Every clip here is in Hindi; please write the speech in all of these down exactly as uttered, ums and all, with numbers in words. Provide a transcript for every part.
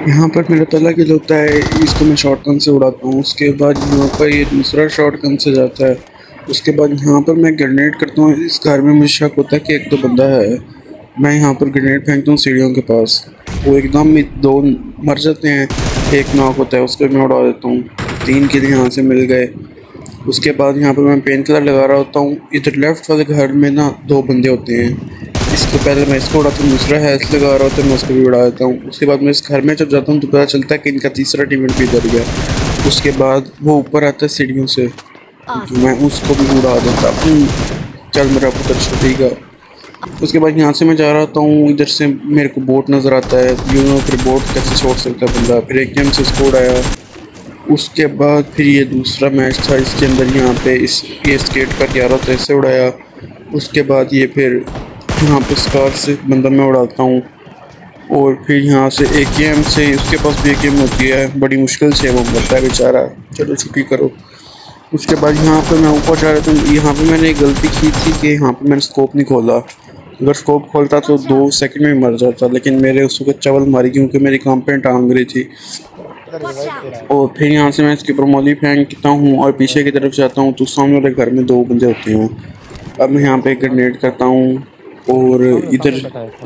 यहाँ पर मेरा पहला किल होता है, इसको मैं शॉट गन से उड़ाता हूँ। उसके बाद यहाँ पर ये दूसरा शॉट गन से जाता है। उसके बाद यहाँ पर मैं ग्रेनेड करता हूँ। इस घर में मुझे शक होता है कि एक तो बंदा है। मैं यहाँ पर ग्रेनेड फेंकता हूँ सीढ़ियों के पास, वो एकदम दो मर जाते हैं, एक नॉक होता है, उसको मैं उड़ा देता हूँ। तीन किल यहाँ से मिल गए। उसके बाद यहाँ पर मैं पेन किलर लगा रहा होता हूँ। इधर लेफ्ट वाले घर में ना दो बंदे होते हैं। इसको पहले मैं इसको उड़ाता हूँ, दूसरा हेल्थ लगा रहा होता है, मैं उसको भी उड़ा देता हूँ। उसके बाद मैं इस घर में जब जाता हूँ तो पता चलता है कि इनका तीसरा टीममेट भी इधर गया। उसके बाद वो ऊपर आता है सीढ़ियों से, तो मैं उसको भी उड़ा देता हूँ। चल मेरा पुत्र छूटेगा। उसके बाद यहाँ से मैं जा रहा होता हूँ, इधर से मेरे को बोट नज़र आता है। यू नो फिर बोट कैसे छोड़ सकता है बंदा। फिर एक गेम से इसको उड़ाया। उसके बाद फिर ये दूसरा मैच था, इसके अंदर यहाँ पे इस ये स्केट कर जा रहा था, इससे उड़ाया। उसके बाद ये फिर यहाँ पे स्कार से बंदा मैं उड़ाता हूँ। और फिर यहाँ से एक गेम से उसके पास भी एक गेम होती है, बड़ी मुश्किल से वो मरता है बेचारा। चलो छुट्टी करो। उसके बाद यहाँ पे मैं ऊपर जा रहा था। यहाँ पे मैंने एक गलती की थी कि यहाँ पे मैंने स्कोप नहीं खोला। अगर स्कोप खोलता तो दो सेकंड में मर जाता, लेकिन मेरे उस वक्त चवल मारी क्योंकि मेरी काम पे टांग रही थी। और फिर यहाँ से मैं इसके ऊपर मोली फेंकता हूँ और पीछे की तरफ जाता हूँ तो सामने वाले घर में दो बंदे होते हैं। अब मैं यहाँ पे ग्रेनेड करता हूँ और इधर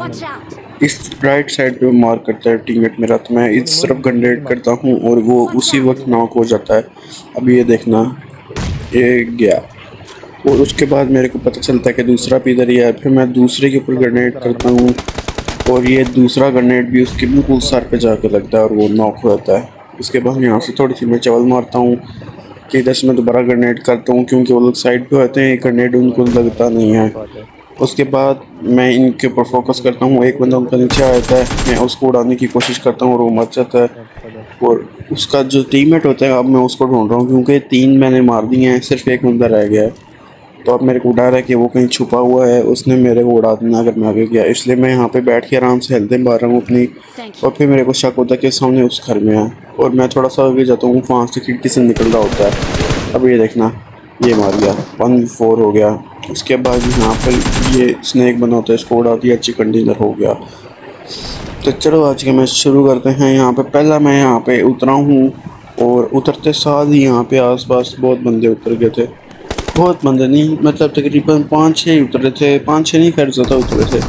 इस राइट साइड पे मार करता है टीममेट मेरा, तो मैं इस तरफ ग्रेनेड करता हूँ और वो उसी वक्त नॉक हो जाता है। अब ये देखना, ये गया। और उसके बाद मेरे को पता चलता है कि दूसरा भी इधर ही है। फिर मैं दूसरे के ऊपर ग्रेनेड करता हूँ और ये दूसरा ग्रेनेड भी उसके बिल्कुल सर पे जाके लगता है और वो नॉक हो जाता है। उसके बाद यहाँ से थोड़ी सी मैं चवल मारता हूँ कि इधर से मैं दोबारा ग्रेनेड करता हूँ, क्योंकि वो लोग साइड पे होते हैं, ग्रेनेड उनको लगता नहीं है। उसके बाद मैं इनके ऊपर फोकस करता हूँ। एक बंदा उनका नीचे आ जाता है, मैं उसको उड़ाने की कोशिश करता हूँ और वो मर जाता है। और उसका जो टीममेट होता है, अब मैं उसको ढूंढ रहा हूँ क्योंकि तीन मैंने मार दिए हैं, सिर्फ एक बंदा रह गया है। तो अब मेरे को डर है कि वो कहीं छुपा हुआ है, उसने मेरे को उड़ा देना अगर मैं आगे गया। इसलिए मैं यहाँ पे बैठ के आराम से हेल्थ मार रहा हूँ अपनी। और फिर मेरे को शक होता है कि सामने उस घर में है और मैं थोड़ा सा आगे जाता हूँ, वहाँ से खिड़की से निकल रहा होता है। अब ये देखना, ये मार गया, वन फोर हो गया। उसके बाद यहाँ पर ये स्नैक बना होता है, इसको उड़ा दिया, चिकन डिनर हो गया। तो चलो आज के मैच शुरू करते हैं। यहाँ पे पहला मैं यहाँ पे उतरा हूँ और उतरते साथ ही यहाँ पे आसपास बहुत बंदे उतर गए थे। बहुत बंदे नहीं, मतलब तकरीबन पाँच छः उतरे थे, पाँच छः नहीं खैर ज़्यादा उतरे थे,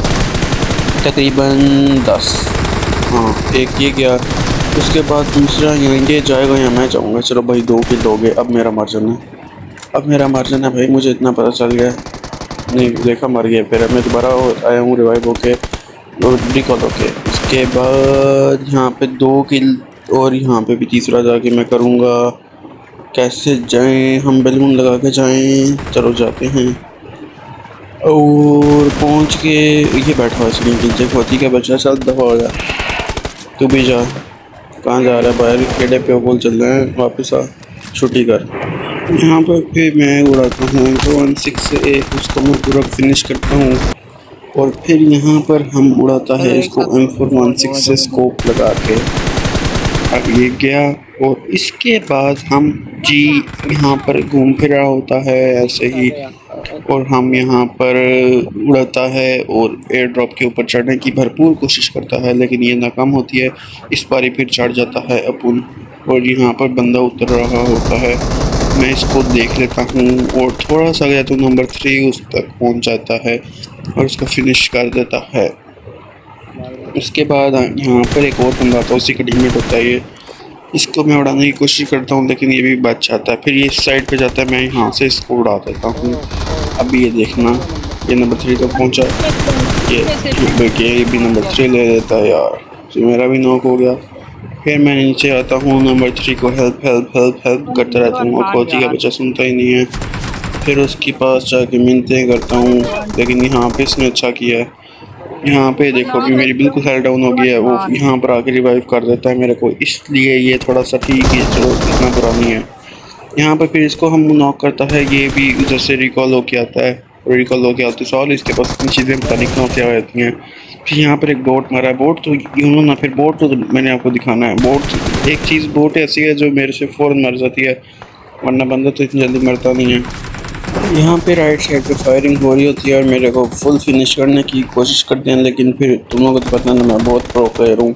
तकरीबन दस। हाँ एक ये गया। उसके बाद दूसरा यहाँ ये जाएगा या मैं जाऊँगा। चलो भाई दो किल हो गए। अब मेरा मार्जिन है, अब मेरा मार्जिन है भाई, मुझे इतना पता चल गया। नहीं देखा मर गया, फिर मैं दोबारा आया हूँ रिवाइव होके और रिकॉल होके। उसके बाद यहाँ पे दो किल और यहाँ पे भी तीसरा जाके मैं करूँगा। कैसे जाएं हम, बैलून लगा के जाएं। चलो जाते हैं और पहुंच के ये बैठा हुआ स्क्रीन नीचे खोती का बच्चा, चल दफा हो जा, तू भी जा। कहाँ जा रहा है, बाहर खेड़े पे बोल चल रहे हैं, वापस आ, छुट्टी कर। यहाँ पर फिर मैं उड़ाता हूँ तो वन सिक्स से एक, उसको मैं पूरा फिनिश करता हूँ। और फिर यहाँ पर हम उड़ाता है इसको एम फोर वन सिक्स से स्कोप लगा के। अब ये गया और इसके बाद हम जी यहाँ पर घूम फिर रहा होता है ऐसे ही, और हम यहाँ पर उड़ाता है और एयर ड्रॉप के ऊपर चढ़ने की भरपूर कोशिश करता है, लेकिन ये नाकाम होती है। इस बारी फिर चढ़ जाता है अपन और यहाँ पर बंदा उतर रहा होता है। मैं इसको देख लेता हूँ और थोड़ा सा गया तो नंबर थ्री उस तक पहुँच जाता है और उसको फिनिश कर देता है। उसके बाद यहाँ पर एक और बंदा आता है, उसी का टीममेट होता है ये। इसको मैं उड़ाने की कोशिश करता हूँ लेकिन ये भी बच जाता है। फिर ये इस साइड पे जाता है, मैं यहाँ से इसको उड़ा देता हूँ। अभी ये देखना, ये नंबर थ्री तक पहुँचा, ये देखिए ये भी नंबर थ्री ले लेता है यार, तो मेरा भी नॉक हो गया। फिर मैं नीचे आता हूँ, नंबर थ्री को हेल्प हेल्प हेल्प हेल्प करता रहता हूँ और खोती का बच्चा सुनता ही नहीं है। फिर उसके पास जाके मिन्नतें करता हूँ, लेकिन यहाँ पे इसने अच्छा किया है। यहाँ पे देखो अभी मेरी बिल्कुल हेल्थ डाउन हो गई है, वो यहाँ पर आके रिवाइव कर देता है मेरे को, इसलिए ये थोड़ा सा ठीक है, चलो इतना बुरा नहीं है। यहाँ पर फिर इसको हम नॉक करता है, ये भी उधर से रिकॉल होके आता है और रिकॉल होके आते साल इसके पास इतनी चीज़ें पता नहीं कहाँ से आ जाती हैं। फिर यहाँ पर एक बोट मारा है, बोट तो यूँ ना, फिर बोट तो मैंने आपको दिखाना है। बोट एक चीज़ बोट ऐसी है जो मेरे से फ़ौरन मर जाती है, वरना बंदा तो इतनी जल्दी मरता नहीं है। यहाँ पे राइट साइड पे फायरिंग हो रही होती है और मेरे को फुल फिनिश करने की कोशिश करते हैं, लेकिन फिर तुम लोगों को तो पता ना मैं बहुत प्रो प्लेयर हूँ,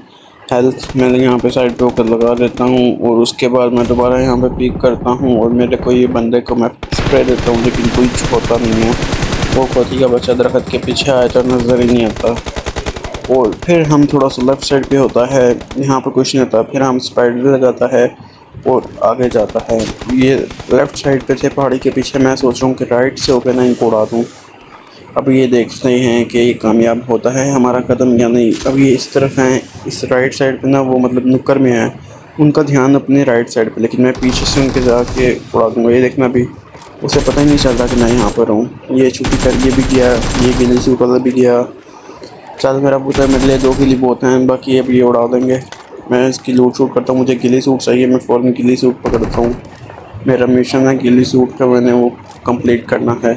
हेल्थ मैंने यहाँ पे साइड पे होकर लगा देता हूँ और उसके बाद मैं दोबारा यहाँ पे पिक करता हूँ और मेरे को ये बंदे को मैं स्प्रे देता हूँ, लेकिन कोई होता नहीं है। वो खोती का बच्चा दरख्त के पीछे आया तो नज़र ही नहीं आता। और फिर हम थोड़ा सा लेफ़्ट साइड पे होता है, यहाँ पर कुछ नहीं होता। फिर हम स्पाइडर लगाता है और आगे जाता है। ये लेफ़्ट साइड पे थे पहाड़ी के पीछे, मैं सोच रहा हूँ कि राइट से होकर ना इनको उड़ा दूँ। अब ये देखते हैं कि ये कामयाब होता है हमारा कदम या नहीं। अब ये इस तरफ हैं, इस राइट साइड पे ना वो मतलब नुक्कर में है, उनका ध्यान अपने राइट साइड पे, लेकिन मैं पीछे से उनके जाके उड़ा दूँगा। ये देखना भी उसे पता ही नहीं चलता कि मैं यहाँ पर हूँ। ये छुट्टी कर ये भी गया, ये गिली सूट वाला भी गया। चल मेरा पुत्र मेरे लिए दो गिली बहुत हैं, बाकी अब ये उड़ा देंगे। मैं इसकी लूट शूट करता हूँ, मुझे गिली सूट चाहिए, मैं फ़ौरन गिली सूट पकड़ता हूँ। मेरा मिशन है गिली सूट का, मैंने वो कंप्लीट करना है।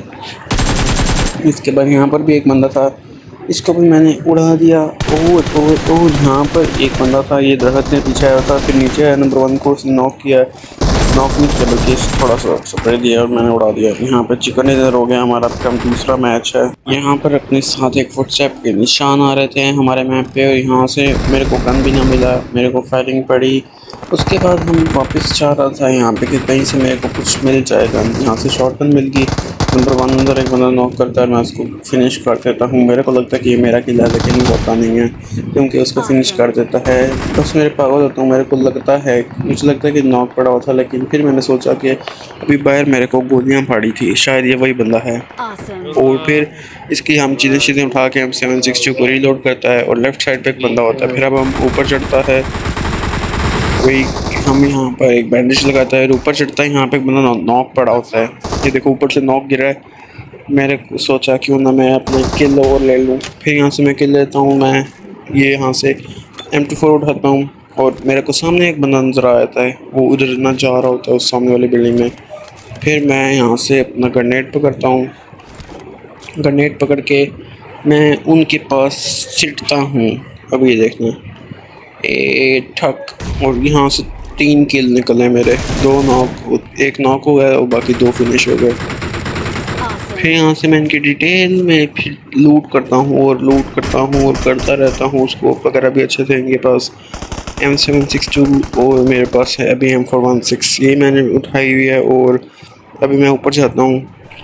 इसके बाद यहाँ पर भी एक बंदा था, इसको भी मैंने उड़ा दिया। ओह ओह ओह यहाँ पर एक बंदा था, ये दरख्त के पीछे आया था, फिर नीचे आया, नंबर वन को उसने नॉक किया। नॉक नहीं किया बल्कि थोड़ा सा स्प्रे दिया और मैंने उड़ा दिया। यहाँ पर चिकन डिनर हो गया हमारा, कम दूसरा मैच है। यहाँ पर अपने साथ एक व्हाट्सएप के निशान आ रहे थे हमारे मैप पे, और यहाँ से मेरे को गन भी ना मिला, मेरे को फायरिंग पड़ी। उसके बाद हम वापस जा रहा था यहाँ पे कि कहीं से मेरे को कुछ मिल जाएगा। यहाँ से शॉटगन मिल गई, नंबर वन अंदर एक बंदा नॉक करता है, मैं उसको फिनिश कर देता हूँ। मेरे को लगता है कि ये मेरा किला है, लेकिन होता नहीं है क्योंकि उसको फिनिश कर देता है। बस मेरे पागल होता हूँ, मेरे को लगता है मुझे लगता है कि नॉक पड़ा हुआ था, लेकिन फिर मैंने सोचा कि अभी बाहर मेरे को गोलियाँ फाड़ी थी, शायद ये वही बंदा है। और फिर इसकी हम चीज़ें चीज़ें उठा के हम सेवन सिक्स टू को रीलोड करता है और लेफ़्ट साइड पर एक बंदा होता है। फिर अब हम ऊपर चढ़ता है, वही हम यहाँ पर एक बैंडेज लगाता है, ऊपर चढ़ता है। यहाँ पे एक बंदा नॉक पड़ा होता है, ये देखो ऊपर से नॉक गिरा है। मैंने सोचा क्यों ना मैं अपने किल और ले लूँ। फिर यहाँ से मैं किल लेता हूँ, मैं ये यहाँ से एम टू फोर उठाता हूँ और मेरे को सामने एक बंदा नज़र आ जाता है, वो उधर ना जा रहा होता है उस सामने वाली बिल्डिंग में। फिर मैं यहाँ से अपना ग्रेनेड पकड़ता हूँ, ग्रेनेड पकड़ के मैं उनके पास सिटता हूँ। अब ये देखना ए ठक, और यहाँ से तीन किल निकले मेरे, दो नॉक, एक नॉक हो गया और बाकी दो फिनिश हो गए। फिर यहाँ से मैं इनकी डिटेल में फिर लूट करता हूँ और लूट करता हूँ और करता रहता हूँ। उसको वगैरह भी अच्छे थे इनके पास, एम सेवन सिक्स टू और मेरे पास है अभी एम फोर वन सिक्स, ये मैंने उठाई हुई है। और अभी मैं ऊपर जाता हूँ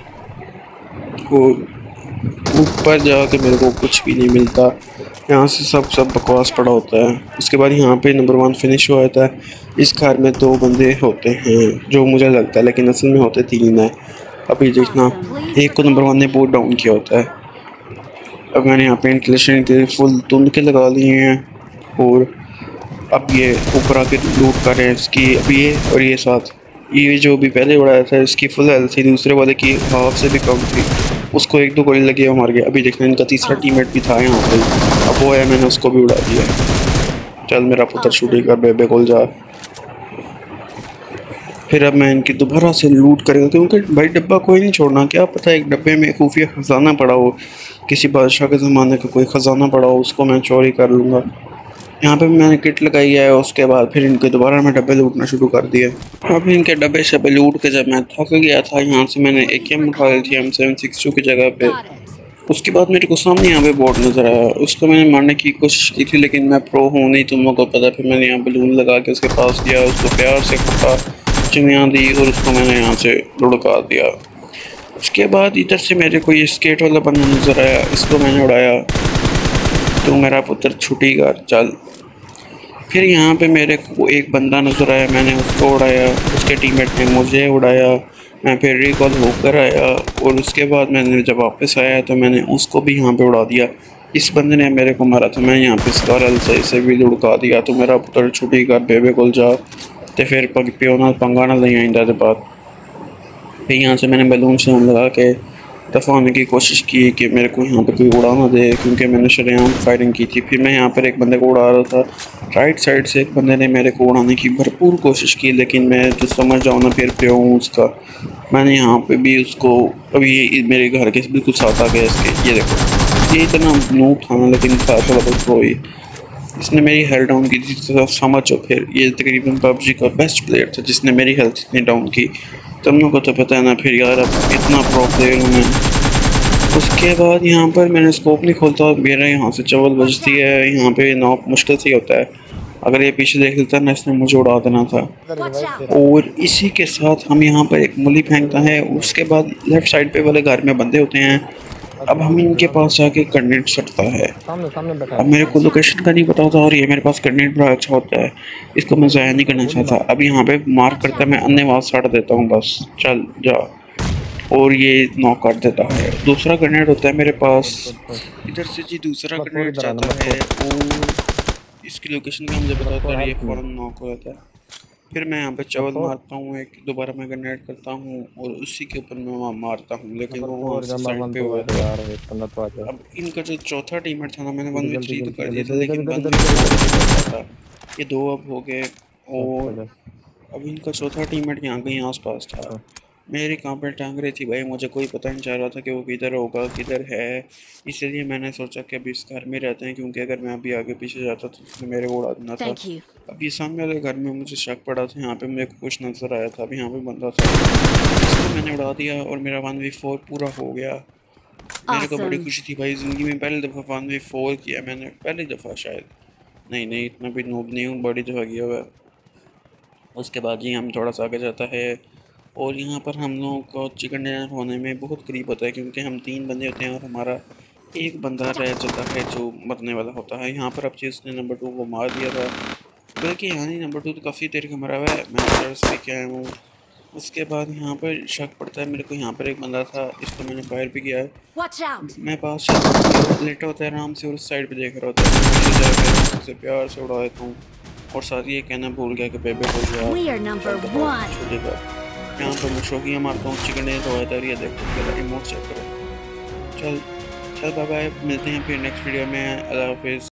और ऊपर जाके मेरे को कुछ भी नहीं मिलता, यहाँ से सब सब बकवास पड़ा होता है। उसके बाद यहाँ पे नंबर वन फिनिश हो जाता है। इस घर में दो बंदे होते हैं जो मुझे लगता है, लेकिन असल में होते तीन है। अभी देखना एक को नंबर वन ने बहुत डाउन किया होता है। अब मैंने यहाँ पे इंक्लेशन के फुल तुंद के लगा लिए हैं और अब ये ऊपर आके लूट कर रहे हैं इसकी। अब ये और ये साथ, ये जो भी पहले उड़ाया था इसकी फुल हेल्थ थी, दूसरे वाले की हाफ से भी कम थी, उसको एक दो गोली लगी है, मर गया। अभी देखना इनका तीसरा टीममेट भी था यहाँ पे, अब वो है, मैंने उसको भी उड़ा दिया। चल मेरा पुत्र छुट्टी कर बेबे कोल जा। फिर अब मैं इनकी दोबारा से लूट करेंगे क्योंकि भाई डब्बा कोई नहीं छोड़ना, क्या पता एक डब्बे में खुफिया ख़जाना पड़ा हो, किसी बादशाह के ज़माने का कोई ख़जाना पड़ा हो, उसको मैं चोरी कर लूँगा। यहाँ पे मैंने किट लगाई है। उसके बाद फिर इनके दोबारा मैं डब्बे लूटना शुरू कर दिए। अब इनके डब्बे शब्बे लूट के जब मैं थक गया था, यहाँ से मैंने ए के एम उठा ली थी एम सेवन सिक्स टू की जगह पे। उसके बाद मेरे को सामने यहाँ पे बोर्ड नज़र आया, उसको मैंने मारने की कोशिश की थी, लेकिन मैं प्रो हूँ नहीं, तुम लोगों को पता। फिर मैंने यहाँ बलून लगा के उसके पास गया, उसको प्यार से कुटा, चिड़ियाँ दी और उसको मैंने यहाँ से लुढ़का दिया। उसके बाद इधर से मेरे को ये स्केट वाला बंदा नज़र आया, इसको मैंने उड़ाया। तो मेरा पुत्र छुट्टी का चल। फिर यहाँ पे मेरे को एक बंदा नज़र आया, मैंने उसको उड़ाया, उसके टीममेट ने मुझे उड़ाया। मैं फिर रिकॉल होकर आया और उसके बाद मैंने जब वापस आया तो मैंने उसको भी यहाँ पे उड़ा दिया। इस बंदे ने मेरे को मारा था, मैं यहाँ पे स्कारल से इसे भी लुढ़का दिया। तो मेरा पुत्र छुट्टी कर बेबे कोल जा, तो फिर प्यो ना पंगा ना नहीं आइंदा के बाद। फिर यहाँ से मैंने बैलून से हम लगा के दफाने की कोशिश की कि मेरे को यहाँ पे कोई उड़ा ना दे, क्योंकि मैंने शरेआम फायरिंग की थी। फिर मैं यहाँ पर एक बंदे को उड़ा रहा था, राइट साइड से एक बंदे ने मेरे को उड़ाने की भरपूर कोशिश की, लेकिन मैं जो समझ जाऊँ ना फिर पे हूँ उसका, मैंने यहाँ पे भी उसको, अभी ये मेरे घर के बिल्कुल साथ आ गया इसके। ये देखो ये इतना नूब था ना, लेकिन था थोड़ा बहुत वो ही, इसने मेरी हेल्थ डाउन की थी। तो समझो फिर ये तकरीबन पबजी का बेस्ट प्लेयर था जिसने मेरी हेल्थ इतनी डाउन की। तुम लोगों को तो पता है ना, फिर यार अब इतना प्रो प्लेयर हूँ मैं। उसके बाद यहाँ पर मैंने स्कोप नहीं खोलता, मेरा यहाँ से चवल बजती है, यहाँ पे नॉक मुश्किल से होता है। अगर ये पीछे देख लेता ना इसने मुझे उड़ा देना था। Watch out! और इसी के साथ हम यहाँ पर एक मूली फेंकता है। उसके बाद लेफ्ट साइड पे वाले घर में बंदे होते हैं। अब हम इनके पास जाके ग्रेनेड सटता है। सामने सामने बैठा अब मेरे को लोकेशन का नहीं पता होता और ये मेरे पास ग्रेनेड बड़ा अच्छा होता है, इसको मैं ज़ाया नहीं करना चाहता। अब यहाँ पे मार्क करता मैं अन्यवाद साड़ देता हूँ, बस चल जा, और ये नॉक कर देता है। दूसरा ग्रेनेड होता है मेरे पास, इधर से जी दूसरा नंबर फोर ग्रेनेड इधर आ, जाता नंबर है और इसकी लोकेशन का मुझे पता होता है, ये फोर फ़ौरन नॉक हो जाता है। फिर मैं यहाँ पे चवल फोर मारता हूँ, एक दोबारा मैं ग्रेनेड करता हूँ और उसी के ऊपर मैं वहाँ मारता हूँ, लेकिन नंबर वो वहाँ फोर से नंबर साइड वन पे तो हुआ है था। यार, एक बंदा तो आ जाए। अब इनका जो चौथा टीममेट था ना, मैंने वन वी जल्दी थ्री तो जल्दी कर दिया था, जल्दी लेकिन इधर वन इधर वी इधर फोर इधर नहीं कर पाता। ये दो अब हो गए इधर और इधर अब इनका चौथा टीममेट यहाँ कहीं आस पास था। इधर। मेरी कहाँ पर टांग रही थी भाई, मुझे कोई पता नहीं चल रहा था कि वो किधर होगा किधर है। इसलिए मैंने सोचा कि अभी इस घर में रहते हैं, क्योंकि अगर मैं अभी आगे पीछे जाता तो उसने मेरे को उड़ा देना था। Thank you. अब ये सामने वाले घर में मुझे शक पड़ा था, यहाँ पे मेरे को कुछ नज़र आया था, अभी यहाँ पे बंदा था, इसको मैंने उड़ा दिया और मेरा वन वी फोर पूरा हो गया। मेरे को बड़ी Awesome. खुशी थी भाई, ज़िंदगी में पहली दफ़ा वन वी फोर किया मैंने, पहली दफ़ा शायद, नहीं नहीं इतना भी नूब नहीं हूँ, बड़ी दफ़ा किया हुआ है। उसके बाद ही हम थोड़ा सा आगे जाता है और यहाँ पर हम लोगों को चिकन डिनर होने में बहुत करीब होता है, क्योंकि हम तीन बंदे होते हैं और हमारा एक बंदा रह जाता है जो मरने वाला होता है। यहाँ पर अब चीज़ ने नंबर टू को मार दिया था, बल्कि यहाँ नहीं, नंबर टू तो काफ़ी देर का मरा हुआ है, मैं तरस लेके आया हूँ। उसके बाद यहाँ पर शक पड़ता है मेरे को, यहाँ पर एक बंदा था, इसको मैंने फायर भी किया है। Watch out! मैं पास से लेटा होता है आराम से और उस साइड पे देख रहा होता है, मैं जाकर उसे प्यार से उड़ा देता हूँ और साथ ही ये कहना भूल गया कि बेबे हो गया We are number one. छोटे का। यहाँ पर मैं शौकिया मारता हूँ, चिकन डिनर हो जाता है, ये देखो मेरा रिमोट चेक करो। चल चल बाय बाय, मिलते हैं फिर नेक्स्ट वीडियो में, अल्लाह हाफिज़।